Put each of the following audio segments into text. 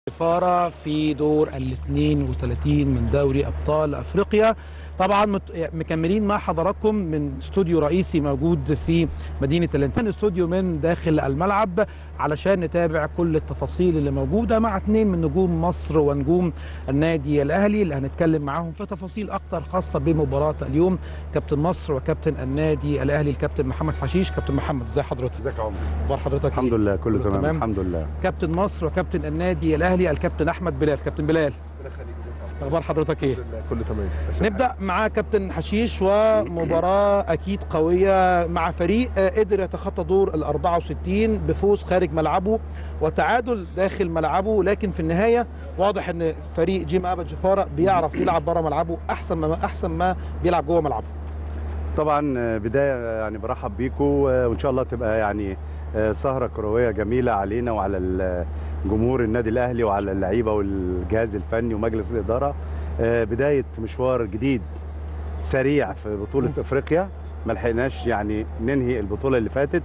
جفارة في دور ال 32 من دوري أبطال أفريقيا. طبعا مكملين مع حضراتكم من استوديو رئيسي موجود في مدينة الانتان، استوديو من داخل الملعب علشان نتابع كل التفاصيل اللي موجودة مع اثنين من نجوم مصر ونجوم النادي الأهلي اللي هنتكلم معاهم في تفاصيل أكتر خاصة بمباراة اليوم. كابتن مصر وكابتن النادي الأهلي الكابتن محمد حشيش. كابتن محمد ازي حضرتك؟ ازيك يا عمر؟ اخبار حضرتك؟ الحمد لله كله تمام الحمد لله. كابتن مصر وكابتن النادي الأهلي الكابتن أحمد بلال. كابتن بلال اخبار حضرتك ايه؟ الحمد لله كله تمام. نبدا مع كابتن حشيش، ومباراه اكيد قويه مع فريق قدر يتخطى دور ال 64 بفوز خارج ملعبه وتعادل داخل ملعبه، لكن في النهايه واضح ان فريق جيم ابا جفاره بيعرف يلعب بره ملعبه احسن ما بيلعب جوه ملعبه. طبعا بدايه يعني برحب بيكم، وان شاء الله تبقى يعني سهره كرويه جميله علينا وعلى جمهور النادي الاهلي وعلى اللعيبه والجهاز الفني ومجلس الاداره. بدايه مشوار جديد سريع في بطوله افريقيا، ما لحقناش يعني ننهي البطوله اللي فاتت،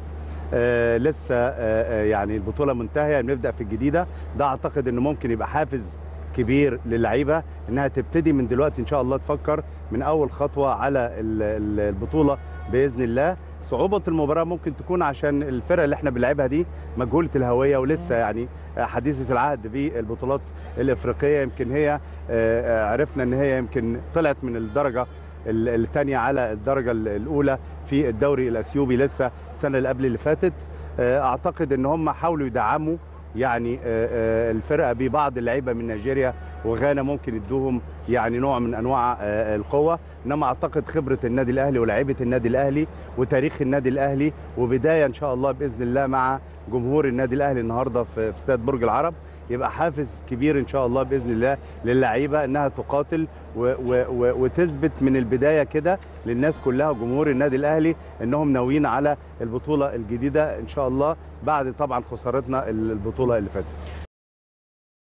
لسه يعني البطوله منتهيه، بنبدا في الجديده. ده اعتقد انه ممكن يبقى حافز كبير للعيبه انها تبتدي من دلوقتي ان شاء الله تفكر من اول خطوه على البطوله باذن الله. صعوبه المباراه ممكن تكون عشان الفرقه اللي احنا بنلعبها دي مجهوله الهويه ولسه يعني حديثه العهد بالبطولات الافريقيه. يمكن هي عرفنا ان هي يمكن طلعت من الدرجه الثانيه على الدرجه الاولى في الدوري الاثيوبي لسه السنه اللي قبل اللي فاتت. اعتقد ان هم حاولوا يدعموا يعني الفرقه ببعض اللعيبه من نيجيريا وغانا، ممكن يدوهم يعني نوع من انواع القوه. انما اعتقد خبره النادي الاهلي ولاعيبه النادي الاهلي وتاريخ النادي الاهلي وبدايه ان شاء الله باذن الله مع جمهور النادي الاهلي النهارده في استاد برج العرب يبقى حافز كبير ان شاء الله باذن الله للعيبه انها تقاتل وتثبت من البدايه كده للناس كلها وجمهور النادي الاهلي انهم ناويين على البطوله الجديده ان شاء الله بعد طبعا خسارتنا البطوله اللي فاتت.